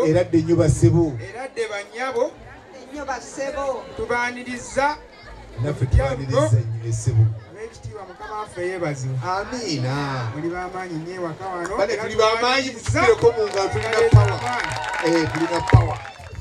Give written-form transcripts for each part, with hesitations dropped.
banyabo eradde nnyo bassebo eradde banyabo nnyo bassebo tubaaniriza naffe tubaaniriza nnyo essebo ekitiibwa mukama waffe yeebazibwe amiina muli b'amaanyi nnyo ewaka wano bale tuli b'amaanyi mututireko mu ngalo tulina pawa tulina pawa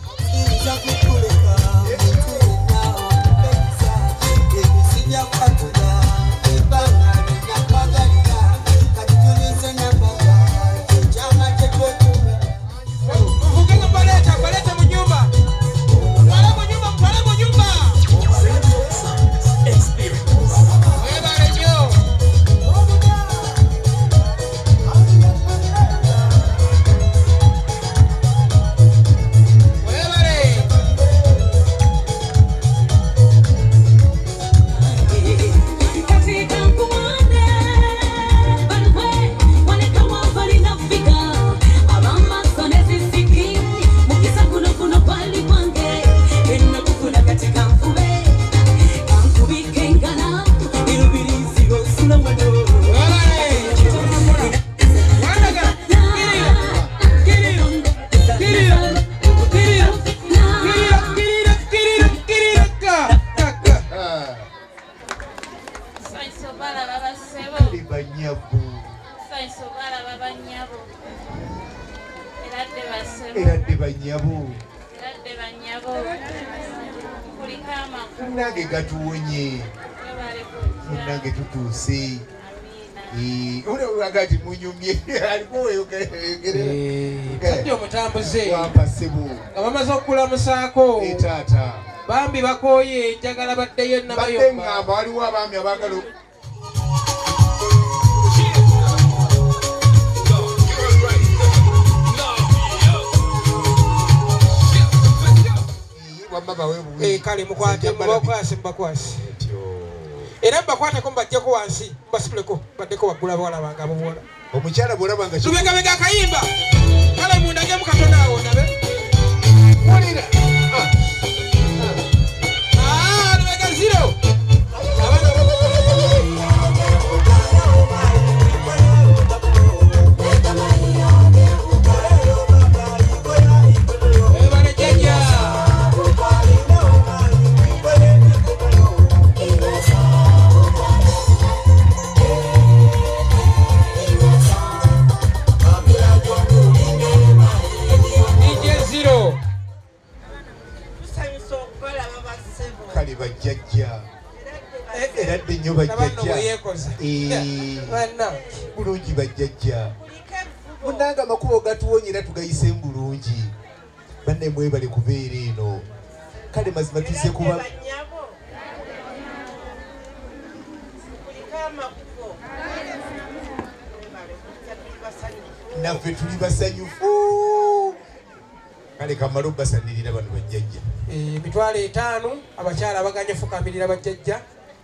eradde banyabo munnange gatuwonye munnange tutuuse ulaga ti munyumye aliko weyogeretajja omutambuze wampasebo nga bamaze okulamusaako etaata bambi bakooye njagala baddeyo badde ngamba waliwo abaami abaagala kale mukwate mubakwase mubakwase era bakwateko mbajjeko wansi mbasituleko baddeko waggula bawala bange abo buwala omukyala bwolabanga tubegabega akayimba kale mundage mu katonda awo nabe wulira lubega ziro eradde nnyo bajjajja bulungi bajjajja munnange amakubo gatuwonye era tugayise bulungi banne mwebale kubeera eno kale mazima tuzze kuba naffe tuli basanyufu kale kamala obasanirira bano bajjajja emitwalo 5 abakyala abaganye fukamirira bajjajja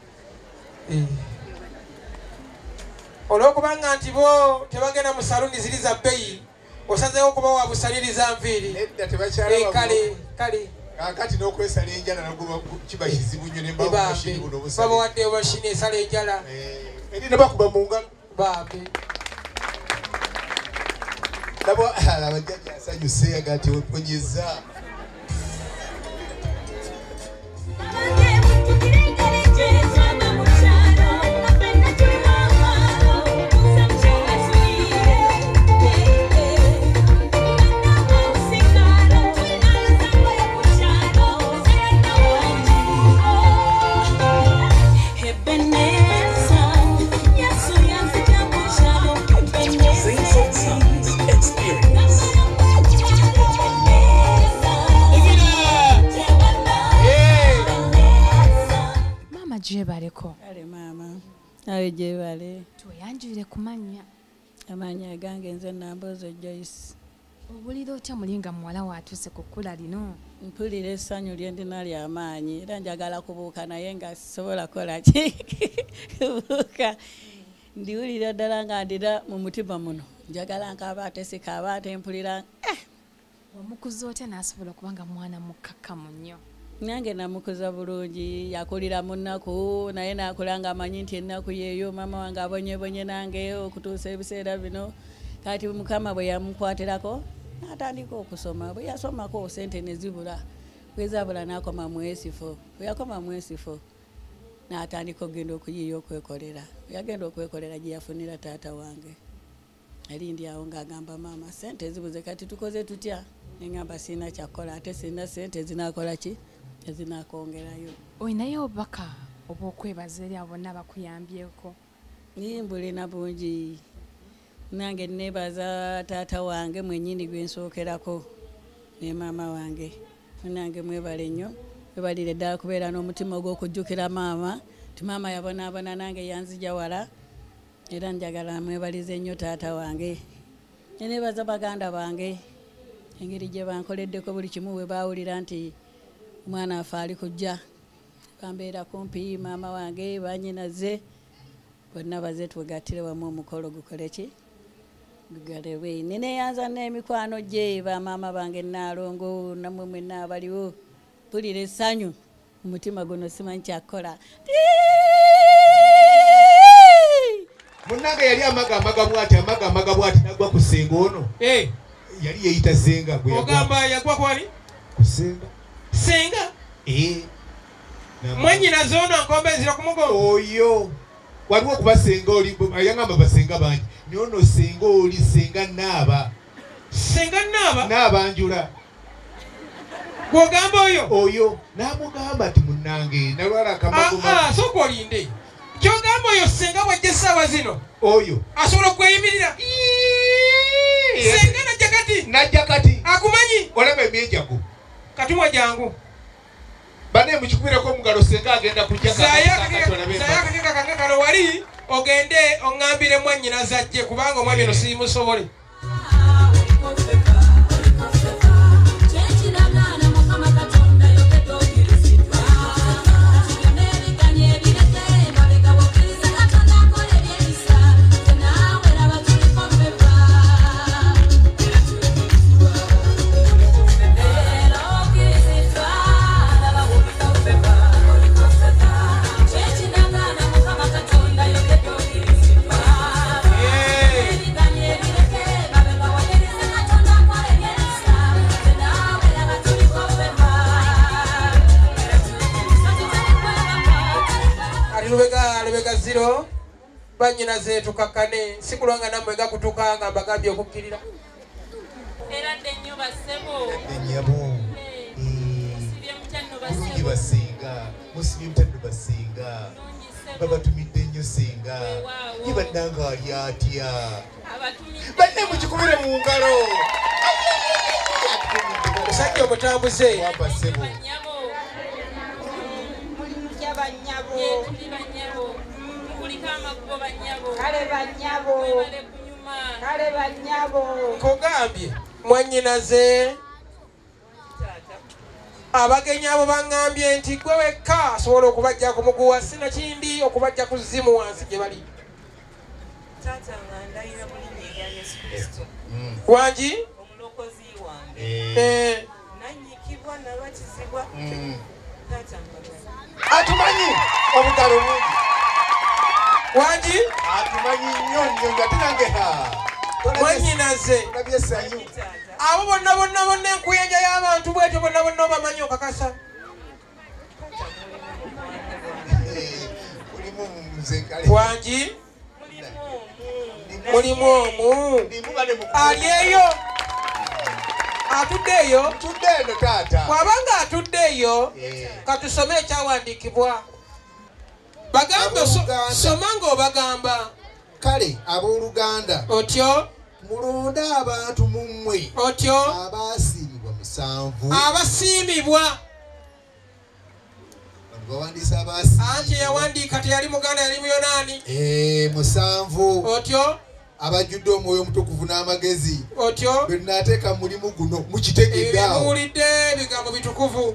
olwokubanga nti bo tebagenda mu saluni ziri za bbeyi osazeewo okuba wabusaliriza nviiri kale kakati n'okwesala enjala nago kiba kizibu nnyo nembamashini buno babawaddeyo mashini esala enjala eri nebakuba mu ngalo bambi nabo abajjajja asanyuse agati weponyeza Jebaleko. Ale mama. Ale jebale. Tuyanjire kumanya. Amanya gange nze Nambozo Joyce. Obuliro otya mulinga muwala watuse kukula lino. Mpulira essanyu lye ndina lya maanyi era njagala kubuuka naye nga sisobola kola ki. Kubuuka. Ndiwulira ddala nga ndira mu mutima muno. Njagala nkaba ate sikaba ate mpulira omukuzi otya n'asobola kubanga mwana mukkakkamu nnyo. Nange namukuza bulungi yakulira mu nnaku naye nakulanga amanyi nti ennaku yeeyo mama wange abonyebonye nange okutuusa ebiseera bino kati mukama bwe yamukwatirako n'atandika okusoma. Bwe yasomako sente ne zibula, bwe zaabula n'akoma mu S4. Bwe yakoma mu S4 n'atandika okugenda okuyiiya okwekolera. Bwe yagenda okwekolera gye yafunira taata wange. Alindi awo ng'agamba maama sente zibuze kati tukoze tutya? Ne ngamba sirina kyakukola ate sirina sente zinaakola ki? Ezinaakongerayo. Oyinayo obubaka obw'okwebaza eri abo bonna bakuyambyeko? Nimbulina bungi. Nange nebaza taata wange mwennyini gwe nsookerako ne maama wange. Nange mwebale nnyo. Webalire ddala kubeera n'omutima ogw'okujjukira maama. Ti maama yabonaabona nange yanzija wala. Era njagala mwebalize nnyo taata wange. Nebaza baganda bange. Engeri gye bankoleddeko buli kimu bwe baawulira nti omwana afe ali kujja. Bambeera kumpi maama wange bannyinaze. Bonna baze twegattire wamu omukolo gukole ki? Gugalebwe. Neneeyanza n'emikwano gye bamaama bange Naalongo nammwe mwenna abaliwo. Mpulira essanyu omutima guno simanyi kyakukola. Munnange yali amagamaga bw'ati nagwa ku ssenga ono. Yali yeeyita ssenga gwe yagwa. Ogamba yagwa kwali? Ku ssenga. Ssenga? Mwennyinaze ono ankombezera ku mugongo. Oyo. Waliwo okuba ssenga oli ayangamba basenga bangi. Naye ono ssenga oli ssenga Naaba. Ssenga Naaba? Naabanjula. Gw'ogamba oyo? Oyo. N'amugamba ti munnange nalwala akamagoma. Sooka olinde. Kyogamba oyo ssenga bw'ajja essaawa zino. Oyo. Asobola okweyimirira. Ssenga najja kati. Najja kati. Akumanyi? Olaba emyejago. Katumwa jangu. Bane mukikubirako omugalo ssenga agenda kujja Zayaka kange kano wali ogende oŋŋambire mwannyinaze ajje kubanga omwami ono siimusobole. Lubega zero bannyinaze tukakkane sikulwanga nammwe gakutukanga mbagambye okukkirira. Era ddennyo bassebo. Ennyabo. Bulungi basinga. Musibye mutadde basinga. Babatumidde nnyo singa. Ye bannanga ali atya. Banne mukikubire mu ngalo. Omusajja omutambuze. Wapa ssebo. Kale banyabo. Kugambye mwannyinaze abagenyi abo baŋŋambye nti gwe wekka asobola okubajja ku muguwa sina kindi okubajja ku zzimu wansi gye bali. Taata nga ndayira mu linnya erya Yesu Kristo. Wangi? Omulokozi wange. nanyikibwa nabatizibwa atumanyi obugalo bungi wangi atumanyi nnyo nnyo nga tunangeha mwenyinaze nabye sanyu abo bonna enkuyanja y'abantu bwetyo bonna obamanyi okakasa wangi mulimu omu ali eyo atudde eyo bw'abanga atudde eyo katusome ekyawandiikibwa bagambe soma ng'obagamba kale abooluganda otyo mulonde abantu mu mmwe otyo abaasiimibwa 7 abasiimibwa anti yawandiika teyali muganda yali muyonaani 7 otyo abajjudde omwoyo omutukuvu n'amagezi otyo bwe tunaateeka mu mulimu guno mukitegeddaawo muwulidde ebigambo bitukuvu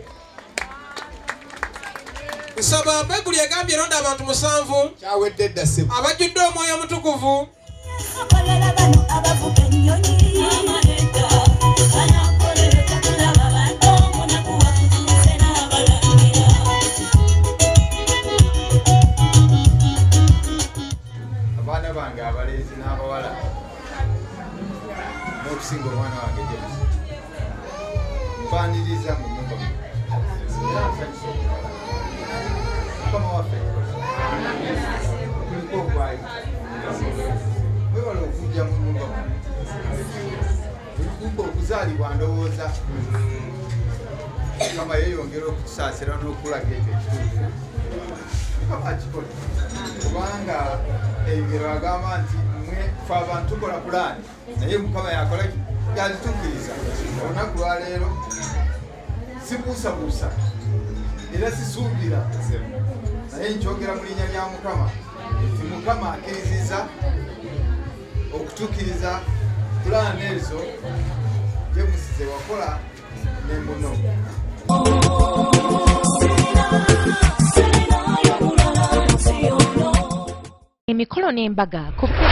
nsaba Bayibuli egambye eronda abantu 7 kyawedde dda ssebo abajjudde omwoyo omutukuvu abaana bange abalezi n'abawala n'okusinga omwana wange James twalibwa ndowooza Mukama yeyongera okutusaasira n'okulaga ekyo ekituufu Mukama akikola kubanga engero agamba nti mmwe fe abantu tukola pulaani naye Mukama yakola yazituukiriza olunaku lwaleero sibuusabuusa era sisuubira naye nkyogera mu linnya lya Mukama nti Mukama akkiriziza okutuukiriza pulaani ezo gyemusize wakola ne muno Emikolo n'embaga ku